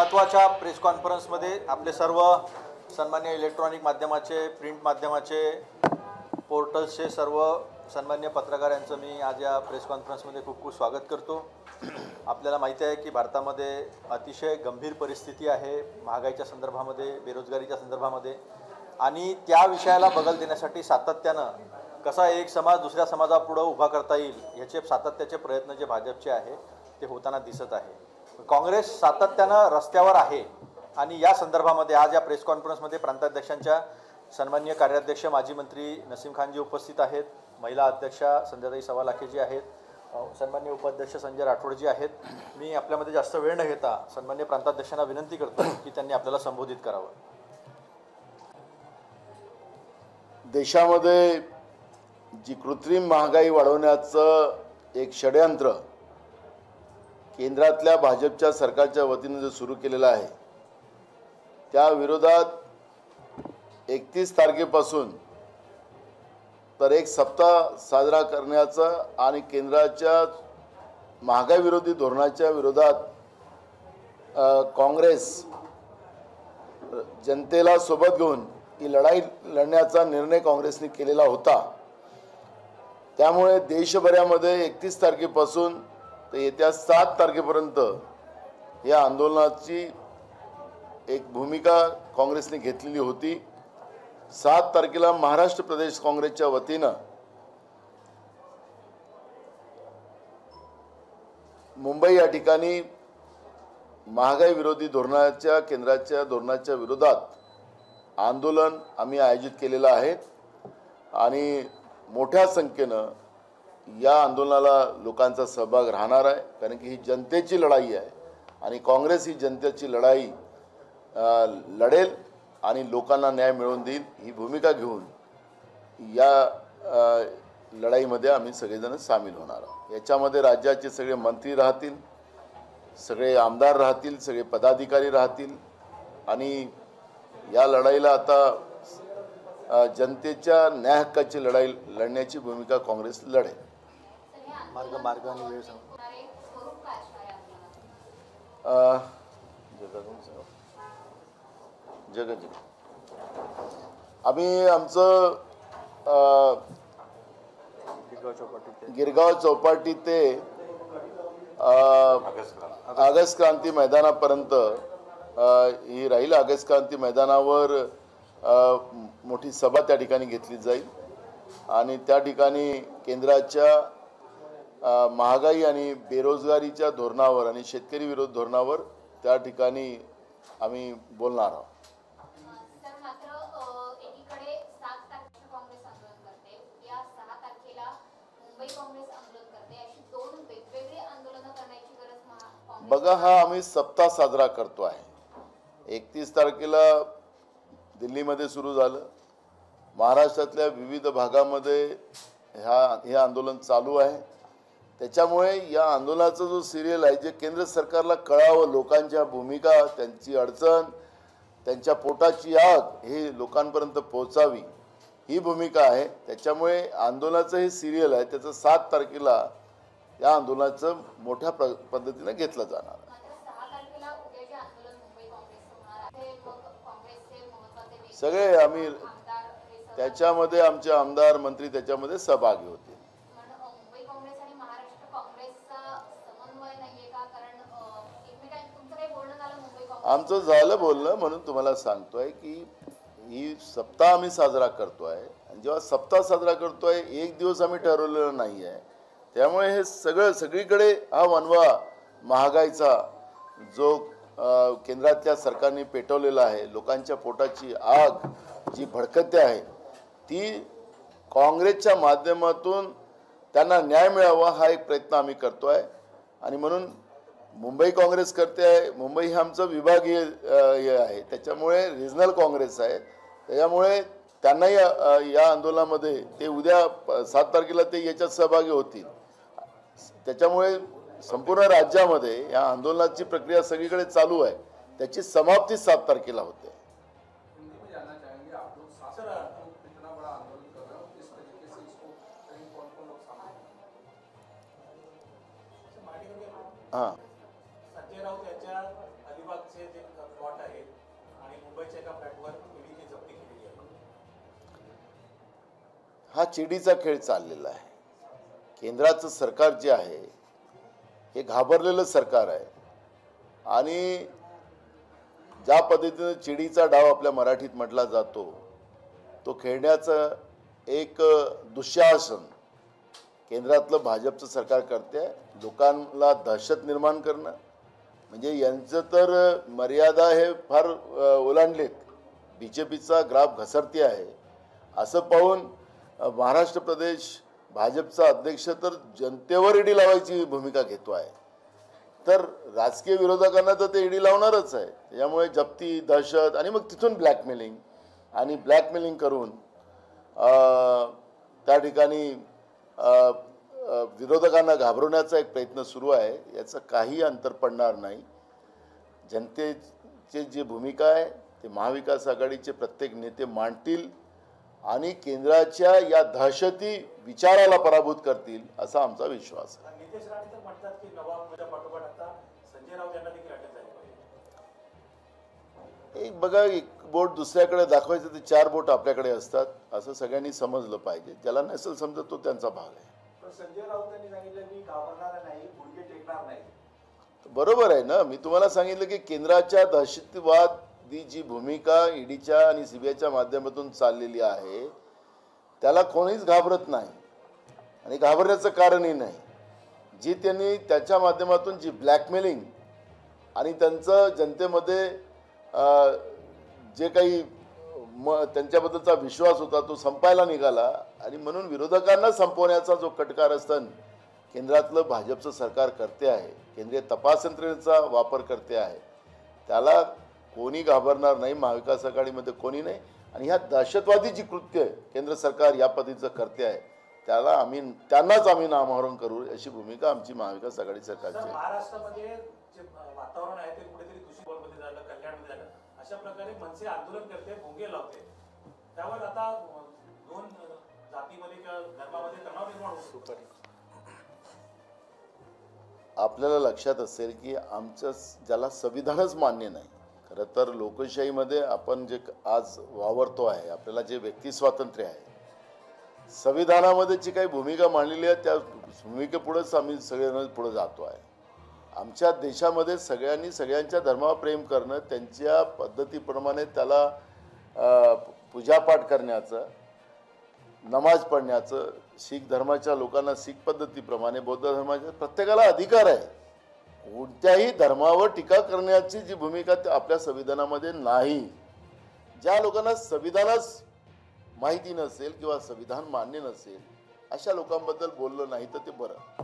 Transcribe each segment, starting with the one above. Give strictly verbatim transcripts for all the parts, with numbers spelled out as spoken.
महत्त्वाच्या प्रेस कॉन्फरन्समध्ये आपले सर्व सन्मान्य इलेक्ट्रॉनिक माध्यमाचे, प्रिंट माध्यमाचे, पोर्टल्सचे सर्व सन्मान्य पत्रकार यांचं मी आज या प्रेस कॉन्फरन्समध्ये खूप खूप स्वागत करतो। आपल्याला माहिती आहे की भारतामध्ये अतिशय गंभीर परिस्थिती आहे महागाईच्या संदर्भामध्ये, बेरोजगारीच्या संदर्भामध्ये, आणि त्या विषयाला बगल देण्यासाठी सातत्यानं कसा एक समाज दुसऱ्या समाजापुढे उभा करता येईल याचे सातत्याचे प्रयत्न जे भाजपचे आहे ते होताना दिसत आहे। काँग्रेस सातत्यानं रस्त्यावर आहे आणि या संदर्भामध्ये आज या प्रेस कॉन्फरन्समध्ये प्रांताध्यक्षांच्या सन्माननीय कार्याध्यक्ष माजी मंत्री नसीम खानजी उपस्थित आहेत, महिला अध्यक्षा संध्याताई सवालाखेजी आहेत, सन्माननीय उपाध्यक्ष संजय राठोडजी आहेत। मी आपल्यामध्ये जास्त वेळ न घेता सन्माननीय प्रांताध्यक्षांना विनंती करतो की त्यांनी आपल्याला संबोधित करावं। देशामध्ये जी कृत्रिम महागाई वाढवण्याचं एक षड्यंत्र केंद्रातल्या भाजपच्या सरकारच्या वतीने जो सुरू केलेला आहे त्या विरोधात एकतीस तारखेपासून तर एक सप्ताह साजरा करण्याचा आणि केंद्राच्या महागाई विरोधी धोरणाच्या विरोधात काँग्रेस जनतेला सोबत घेऊन ही लढाई लढण्याचा निर्णय काँग्रेसने केलेला होता। त्यामुळे देशभरामध्ये एकतीस तारखेपासून तर येत्या सात तारखेपर्यंत या आंदोलनाची एक भूमिका काँग्रेसने घेतलेली होती। सात तारखेला महाराष्ट्र प्रदेश काँग्रेसच्या वतीनं मुंबई या ठिकाणी महागाई विरोधी धोरणाच्या केंद्राच्या धोरणाच्या विरोधात आंदोलन आम्ही आयोजित केलेलं आहे आणि मोठ्या संख्येनं या आंदोलनाला लोकांचा सहभाग राहणार आहे, कारण की ही जनतेची लढाई आहे आणि काँग्रेस ही जनतेची लढाई लढेल आणि लोकांना न्याय मिळवून देईल ही भूमिका घेऊन या लढाईमध्ये आम्ही सगळेजण सामील होणार आहोत। याच्यामध्ये राज्याचे सगळे मंत्री राहतील, सगळे आमदार राहतील, सगळे पदाधिकारी राहतील आणि या लढाईला आता जनतेच्या न्याय हक्काची लढाई लढण्याची भूमिका काँग्रेस लढेल। मार्ग मार्ग आणि वेळ सांग जग जग आम्ही आमचं गिरगाव चौपाटी गिरगाव चौपाटी ते ऑगस्ट क्रांती मैदानापर्यंत ही राहील। ऑगस्ट क्रांती मैदानावर मोठी सभा त्या ठिकाणी घेतली जाईल आणि त्या ठिकाणी केंद्राच्या महागाई आणि बेरोजगारीच्या धोरणावर आणि शेतकरी विरोधी धोरणावर त्या ठिकाणी आम्ही बोलणार आहोत। बघा, हा आम्ही सप्ताह साजरा करतो आहे। एकतीस तारखेला दिल्लीमध्ये सुरू झालं, महाराष्ट्रातल्या विविध भागामध्ये ह्या हे आंदोलन चालू आहे। त्याच्यामुळे या आंदोलनाचा जो सिरियल आहे जे केंद्र सरकारला कळावं, लोकांच्या भूमिका, त्यांची अडचण, त्यांच्या पोटाची आग हे लोकांपर्यंत पोहोचावी ही भूमिका आहे। त्याच्यामुळे आंदोलनाचं हे सिरियल आहे त्याचं सात तारखेला या आंदोलनाचं मोठ्या पद्धतीने घेतलं जाणार। सगळे आम्ही त्याच्यामध्ये आमचे आमदार मंत्री त्याच्यामध्ये सहभागी होते। आमचं झालं बोलणं, म्हणून तुम्हाला सांगतोय की ही सप्ताह आम्ही साजरा करतोय आणि जेव्हा सप्ताह साजरा करतोय एक दिवस आम्ही ठरवलेलं नाही आहे। त्यामुळे हे सगळं सगळीकडे हा वणवा महागाईचा जो केंद्रातल्या सरकारने पेटवलेला आहे, लोकांच्या पोटाची आग जी भडकते आहे ती काँग्रेसच्या माध्यमातून त्यांना न्याय मिळावा हा एक प्रयत्न आम्ही करतोय आणि म्हणून मुंबई काँग्रेस करते आहे। मुंबई हे आमचं विभागीय हे आहे, त्याच्यामुळे रिजनल काँग्रेस आहे, त्याच्यामुळे त्यांनाही या आंदोलनामध्ये ते उद्या सात तारखेला ते याच्यात सहभागी होतील। त्याच्यामुळे संपूर्ण राज्यामध्ये या आंदोलनाची प्रक्रिया सगळीकडे चालू आहे, त्याची समाप्ती सात तारखेला होते। हाँ संजय राऊत यांच्या अलिबागचे जे मुंबईच्या एका फ्लॅटवर ईडीने जप्ती केलेली आहे. हा चिडीचा खेळ चाललेला आहे. केंद्राचं सरकार जे आहे हे घाबरलेलं सरकार आहे आणि ज्या पद्धतीने चिडीचा डाव आपल्या मराठीत म्हटला जातो तो खेळण्याचं एक दुःशासन केंद्रातलं भाजपचं सरकार करते. लोकांना दहशत निर्माण करणं म्हणजे यांचं तर मर्यादा हे फार ओलांडलेत. बी जे पीचा ग्राफ घसरती आहे असं पाहून महाराष्ट्र प्रदेश भाजपचा अध्यक्ष तर जनतेवर ईडी लावायची भूमिका घेतो आहे. तर राजकीय विरोधकांना तर ते ईडी लावणारच आहे. त्यामुळे जप्ती, दहशत आणि मग तिथून ब्लॅकमेलिंग आणि ब्लॅकमेलिंग करून त्या ठिकाणी विरोधकांना घाबरवण्याचा एक प्रयत्न सुरू आहे. याचं काही अंतर पडणार नाही. जनतेची जी भूमिका आहे ते महाविकास आघाडीचे प्रत्येक नेते मांडतील आणि केंद्राच्या या दहशती विचाराला पराभूत करतील असा आमचा विश्वास आहे. नितेश राणे तर म्हणतात की नवाबच्या पाठोपाठ आता संजय राऊत यांना देखील अटक झाली पाहिजे. एक बघा, एक बोट दुसऱ्याकडे दाखवायचं ते चार बोट आपल्याकडे असतात असं सगळ्यांनी समजलं पाहिजे. ज्याला नसेल समजत तो त्यांचा भाग आहे. पण संजय राऊतांनी सांगितलं मी घाबरणार नाही, गुडघे टेकणार नाही. बरोबर आहे ना. मी तुम्हाला सांगितलं की केंद्राच्या दहशतवादी जी भूमिका ईडीच्या आणि सीबीआयच्या माध्यमातून चाललेली आहे त्याला कोणीच घाबरत नाही आणि घाबरण्याचं कारणही नाही. जी त्यांनी त्याच्या माध्यमातून जी ब्लॅकमेलिंग आणि त्यांचं जनतेमध्ये जे काही म त्यांच्याबद्दलचा विश्वास होता तो संपायला निघाला आणि म्हणून विरोधकांना संपवण्याचा जो कटकार असताना केंद्रातलं भाजपचं सरकार करते आहे, केंद्रीय तपास यंत्रणेचा वापर करते आहे, त्याला कोणी घाबरणार नाही. महाविकास आघाडीमध्ये कोणी नाही. आणि ह्या दहशतवादी जी कृत्य केंद्र सरकार या पद्धतीचं करते आहे त्याला आम्ही त्यांनाच आम्ही नामोहरम करू अशी भूमिका आमची महाविकास आघाडी सरकारची आहे. महाराष्ट्रामध्ये जे वातावरण आहे ते कुठेतरी दुष्काळमध्ये झालं, कल्याणमध्ये झालं, अशा प्रकारे मनसे आंदोलन करते, भोंगे लावते. त्यावर आता दोन जातीमध्ये किंवा धर्मामध्ये तणाव निर्माण होतो. आपल्याला लक्षात असेल की आमचं ज्याला संविधानच मान्य नाही. खरं तर लोकशाहीमध्ये आपण जे आज वावरतो आहे, आपल्याला जे व्यक्ती स्वातंत्र्य आहे, संविधानामध्ये जी काही भूमिका मांडलेली आहे त्या भूमिकेपुढेच आम्ही सगळ्यांना पुढे जातो आहे. आमच्या देशामध्ये सगळ्यांनी सगळ्यांच्या धर्मावर प्रेम करणं, त्यांच्या पद्धतीप्रमाणे त्याला पूजापाठ करण्याचं, नमाज पढण्याचं, शीख धर्माच्या लोकांना शीख पद्धतीप्रमाणे, बौद्ध धर्माच्या प्रत्येकाला अधिकार आहे. कोणत्याही धर्मावर टीका करण्याची जी भूमिका आपल्या संविधानामध्ये नाही. ज्या लोकांना संविधानच माहिती नसेल किंवा संविधान मान्य नसेल अशा लोकांबद्दल बोललं नाही तर ते बरं.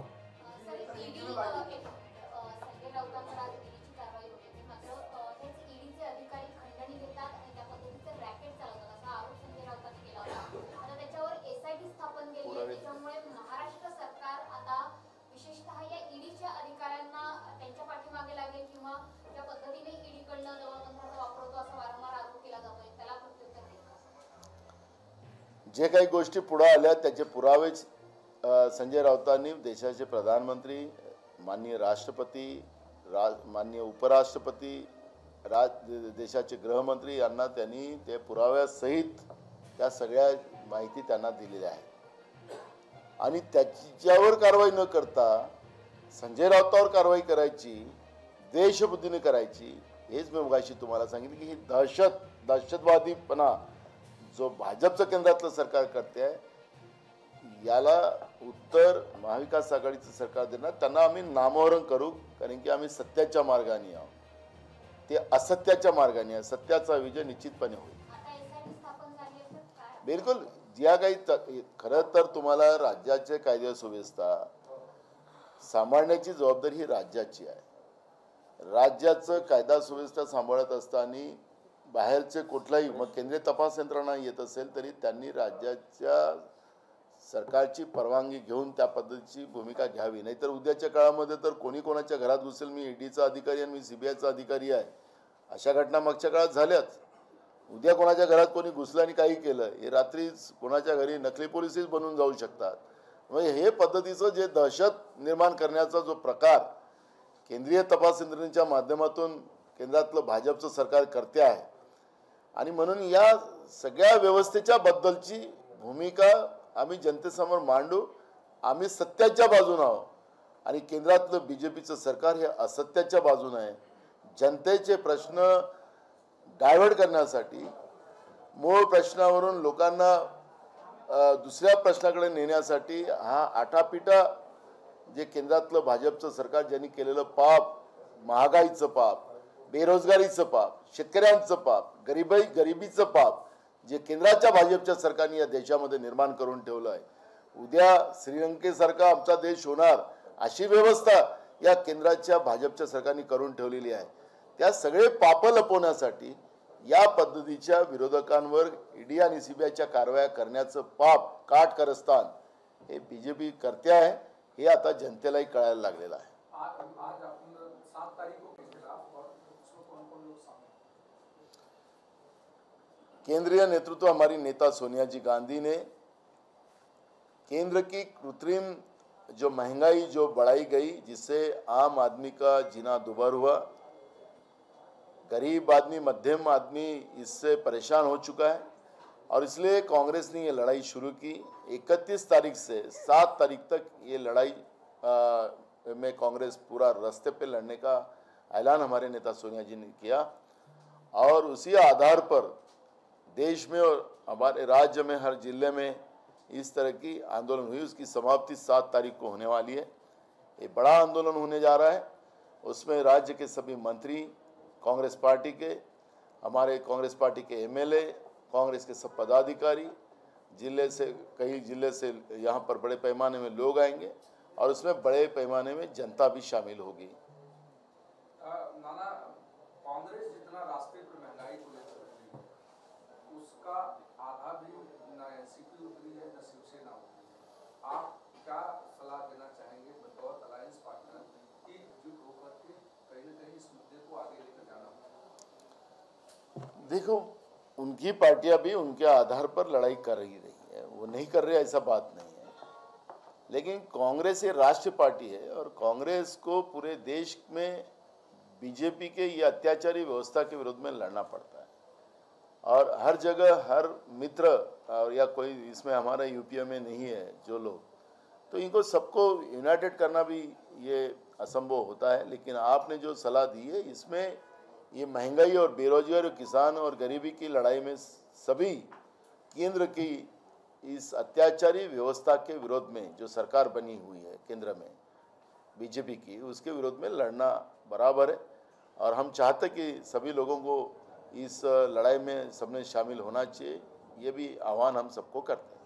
महाराष्ट्र सरकार आता विशेषतः या ईडीच्या अधिकाऱ्यांना त्यांच्या पाठीमागे लागेल किंवा ज्या पद्धतीने ईडीकडनं दबावतंत्राचा वापर होतो असा वारंवार आरोप केला जातोय, त्याला प्रत्युत्तर देईल का? जे काही गोष्टी पुढे आल्या त्याचे पुरावे संजय राऊतांनी देशाचे प्रधानमंत्री, माननीय राष्ट्रपती, राज माननीय उपराष्ट्रपती, राज देशाचे गृहमंत्री यांना त्यांनी ते पुराव्यासहित त्या सगळ्या माहिती त्यांना दिलेल्या आहे. आणि त्याच्यावर कारवाई न करता संजय राऊतावर कारवाई करायची, देशबुद्धीने करायची. हेच मी मगाशी तुम्हाला सांगितलं की ही दहशत दहशतवादीपणा जो भाजपचं केंद्रातलं सरकार करते आहे याला उत्तर महाविकास आघाडीचं सरकार देणार. त्यांना आम्ही नामोहरम करू, कारण की आम्ही सत्याच्या मार्गाने आहोत, ते असत्याच्या मार्गाने आहे. सत्याचा विजय निश्चितपणे होईल. बिलकुल. ज्या काही खरं तर तुम्हाला राज्याचे कायदा सुव्यवस्था सांभाळण्याची जबाबदारी ही राज्याची आहे. राज्याचं कायदा सुव्यवस्था सांभाळत असताना बाहेरचे कुठलाही, मग केंद्रीय तपास यंत्रणा येत असेल तरी त्यांनी राज्याच्या सरकारची परवानगी घेऊन त्या पद्धतीची भूमिका घ्यावी. नाहीतर उद्याच्या काळामध्ये तर कोणी कोणाच्या घरात घुसेल, मी ईडीचा अधिकारी आणि मी सीबीआयचा अधिकारी आहे, अशा घटना मागच्या काळात झाल्याच. उद्या कोणाच्या घरात कोणी घुसलं आणि काही केलं, हे रात्रीच कोणाच्या घरी नकली पोलिसच बनून जाऊ शकतात. म्हणजे हे पद्धतीचं जे दहशत निर्माण करण्याचा जो प्रकार केंद्रीय तपास यंत्रणेच्या माध्यमातून केंद्रातलं भाजपचं सरकार करते आहे आणि म्हणून या सगळ्या व्यवस्थेच्या बद्दलची भूमिका आम्ही जनतेसमोर मांडू. आम्ही सत्याच्या बाजूने आहोत आणि केंद्रातलं बी जे पीचं सरकार हे असत्याच्या बाजूने आहे. जनतेचे प्रश्न डायव्हर्ट करण्यासाठी, मूळ प्रश्नावरून लोकांना दुसऱ्या प्रश्नाकडे नेण्यासाठी हा आटापिटा जे केंद्रातलं भाजपचं सरकार ज्यांनी केलेलं पाप, महागाईचं पाप, बेरोजगारीचं पाप, शेतकऱ्यांचं पाप, गरिबाई गरिबीचं पाप जे केंद्राच्या भाजपच्या सरकारने या देशामध्ये निर्माण करून ठेवलं आहे. उद्या श्रीलंकेसारखा आमचा देश होणार अशी व्यवस्था या केंद्राच्या भाजपच्या सरकारने करून ठेवलेली आहे. त्या सगळे पाप लपवण्यासाठी या पद्धतीच्या विरोधकांवर ईडी आणि सीबीआयच्या कारवाया करण्याचं पाप काटकारस्थान हे बीजेपी करते आहे. हे आता जनतेलाही कळायला लागलेलं आहे. केंद्रीय नेतृत्व हमारी नेता सोनिया जी गांधी ने केंद्र की कृत्रिम जो महंगाई जो बढ़ाई गई, जिससे आम आदमी का जीना दुभर हुआ, गरीब आदमी, मध्यम आदमी इससे परेशान हो चुका है और इसलिए कांग्रेस ने ये लड़ाई शुरू की. इकतीस तारीख से सात तारीख तक ये लड़ाई आ, में कांग्रेस पूरा रास्ते पे लड़ने का ऐलान हमारे नेता सोनिया जी ने किया और उसी आधार पर देश में और हमारे राज्य में हर जिले में इस तरह की आंदोलन हुई. उसकी समाप्ति सात तारीख को होने वाली है. ये बड़ा आंदोलन होने जा रहा है. उसमें राज्य के सभी मंत्री, कांग्रेस पार्टी के, हमारे कांग्रेस पार्टी के एम एल ए, कांग्रेस के सब पदाधिकारी, जिले से कई जिले से यहाँ पर बड़े पैमाने में लोग आएंगे और उसमें बड़े पैमाने में जनता भी शामिल होगी. नाना, कांग्रेस जितना रास्ते पर महंगाई को लेकर उसका आधा भी ना एनसीपी उतरी है ना शिवसेना उतरी है. आप क्या सलाह देना चाहेंगे बतौर अलायंस पार्टनर कि जुट होकर के कहीं ना कहीं इस मुद्दे को आगे लेकर जाना होगा? देखो, उनकी पार्टियां भी उनके आधार पर लड़ाई कर रही रही है, वो नहीं कर रहे ऐसा बात नहीं है. लेकिन कांग्रेस ये राष्ट्रीय पार्टी है और कांग्रेस को पूरे देश में बीजेपी के ये अत्याचारी व्यवस्था के विरोध में लड़ना पड़ता है और हर जगह हर मित्र और या कोई इसमें हमारा यूपीए में नहीं है जो लोग, तो इनको सबको यूनाइटेड करना भी ये असंभव होता है. लेकिन आपने जो सलाह दी है इसमें ये महंगाई और बेरोजगारी और किसान और गरीबी की लड़ाई में सभी केंद्र की इस अत्याचारी व्यवस्था के विरोध में जो सरकार बनी हुई है केंद्र में बीजेपी की, उसके विरोध में लड़ना बराबर है और हम चाहते कि सभी लोगों को इस लड़ाई में सबने शामिल होना चाहिए. ये भी आह्वान हम सबको करते हैं.